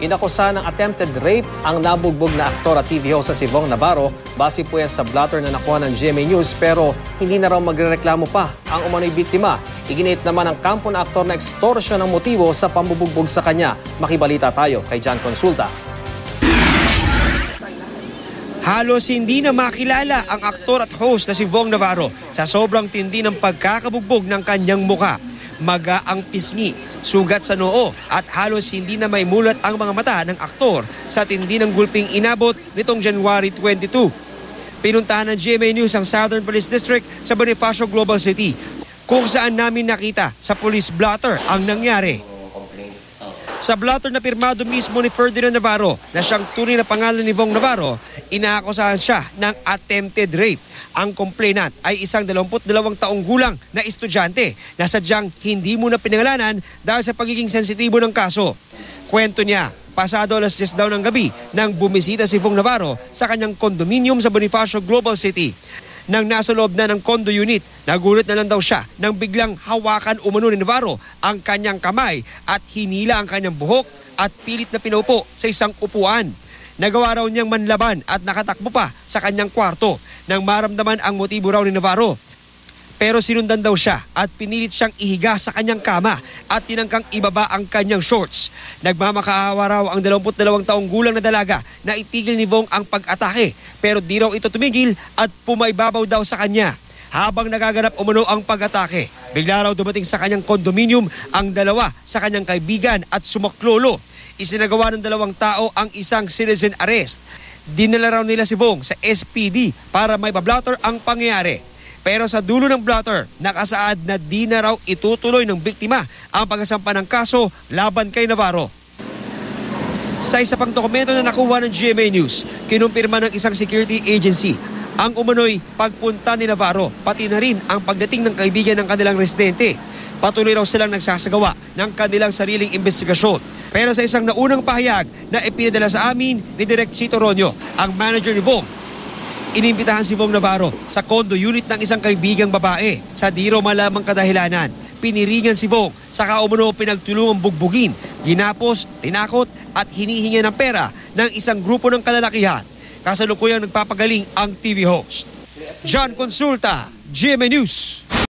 Inakusa ng attempted rape ang nabugbog na aktor at TV host sa si Vong Navarro. Base po yan sa blotter na nakuha ng GMA News pero hindi na raw magrereklamo pa ang umano'y biktima. Iginit naman ang kampo na aktor na extortion ang motibo sa pambubugbog sa kanya. Makibalita tayo kay John Consulta. Halos hindi na makilala ang aktor at host na si Vong Navarro sa sobrang tindi ng pagkakabugbog ng kanyang muka. Maga ang pisngi, sugat sa noo at halos hindi na may mulat ang mga mata ng aktor sa tindi ng gulping inabot nitong January 22. Pinuntahan ng GMA News ang Southern Police District sa Bonifacio Global City kung saan namin nakita sa police blotter ang nangyari. Sa blotter na pirmado mismo ni Ferdinand Navarro na siyang tunay na pangalan ni Vong Navarro, inaakusahan siya ng attempted rape. Ang complainant ay isang 22 taong gulang na estudyante na sadyang hindi muna pinangalanan dahil sa pagiging sensitibo ng kaso. Kwento niya, pasado alas 10 daw ng gabi nang bumisita si Vong Navarro sa kanyang condominium sa Bonifacio Global City. Nang nasa loob na ng condo unit, nagulat na lang daw siya nang biglang hawakan umano ni Navarro ang kanyang kamay at hinila ang kanyang buhok at pilit na pinaupo sa isang upuan. Nagawa raw niyang manlaban at nakatakbo pa sa kanyang kwarto nang maramdaman ang motibo raw ni Navarro. Pero sinundan daw siya at pinilit siyang ihiga sa kanyang kama at tinangkang ibaba ang kanyang shorts. Nagmamakaawa raw ang 22 taong gulang na dalaga na itigil ni Vong ang pag-atake pero di raw ito tumigil at pumaibabaw daw sa kanya. Habang nagaganap umano ang pag-atake, bigla raw dumating sa kanyang kondominium ang dalawa sa kanyang kaibigan at sumaklolo. Isinagawa ng 2 tao ang isang citizen arrest. Dinala raw nila si Vong sa SPD para may bablotter ang pangyayari. Pero sa dulo ng blotter, nakasaad na di na raw itutuloy ng biktima ang pagsasampa ng kaso laban kay Navarro. Sa isa pang dokumento na nakuha ng GMA News, kinumpirma ng isang security agency ang umano'y pagpunta ni Navarro, pati na rin ang pagdating ng kaibigan ng kanilang residente. Patuloy raw silang nagsasagawa ng kanilang sariling investigasyon. Pero sa isang naunang pahayag na ipinadala sa amin ni Direk Chito Ronyo, ang manager ni Vong, inimbitahan si Vong Navarro sa condo unit ng isang kaibigang babae. Sa di raw malamang kadahilanan, piniringan si Vong, saka umano pinagtulungang bugbugin, ginapos, tinakot at hinihingi ng pera ng isang grupo ng kalalakihan. Kasalukuyang nagpapagaling ang TV host. John Consulta, GMA News.